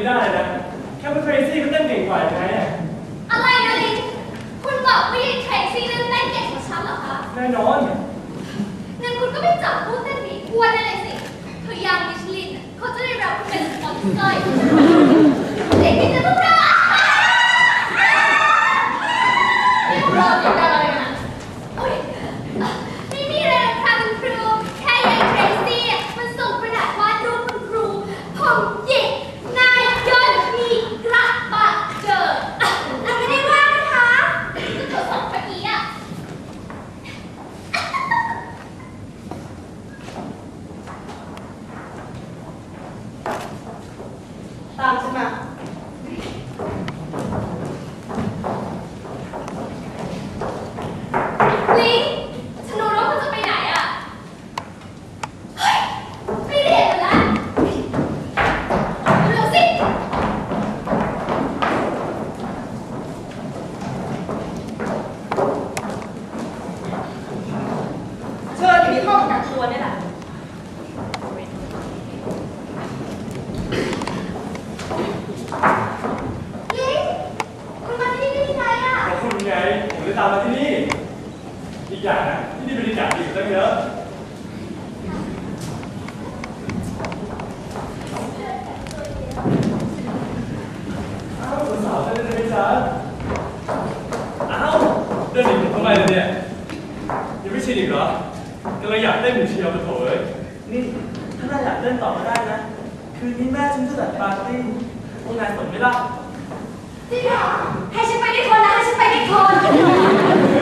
ได้นะแค่ว่า Tracy ก็เต้นเก่งกว่าไงอะไรนะลินคุณบอกว่า Tracy นั้นเต้นเก่งกว่าฉันเหรอคะแน่นอนงั้นคุณก็ไปจับผู้เต้นหนีอ้วนได้เลยสิเธอยางมิชลินเขาจะได้รับเป็นสปอนเซอร์เด็กที่จะต้องรอรอติดอะไรนะโอ้ยไม่มีอะไรหรอกค่ะคุณครูแค่ยาย Tracy มันส่งกระดาษวาดรูปคุณครูผมหยิกนายยนต์มีกระบะเจอเราไม่ได้ว่านะคะก็เธอสองคนนี้อ่ะตามฉันมาลิงฉันรู้ว่าคุณจะไปไหนอ่ะเฮ้ยไม่เรียนแล้วเร็วสิเชิญอยู่ที่ห้องแต่งตัวนี่แหละลิงคุณมาที่นี่ได้ยังไงอ่ะขอบคุณไงผมเลยตามมาที่นี่อีกอย่างนะที่นี่บรรยากาศดีกว่าตั้งเยอะอ้าวสาวๆเต้นได้ไหมจ๊ะอ้าวเดินหนีผมทำไมล่ะเนี่ยยังไม่ชินอีกเหรอกำลังอยากเต้นอยู่เชียวปะโถเอ้ยนี่ถ้านายอยากเต้นต่อก็ได้นะคืนนี้แม่ฉันจะจัดปาร์ตี้พวกนายสนไหมล่ะจริงเหรอให้ฉันไปได้คนนะให้ฉันไปได้คน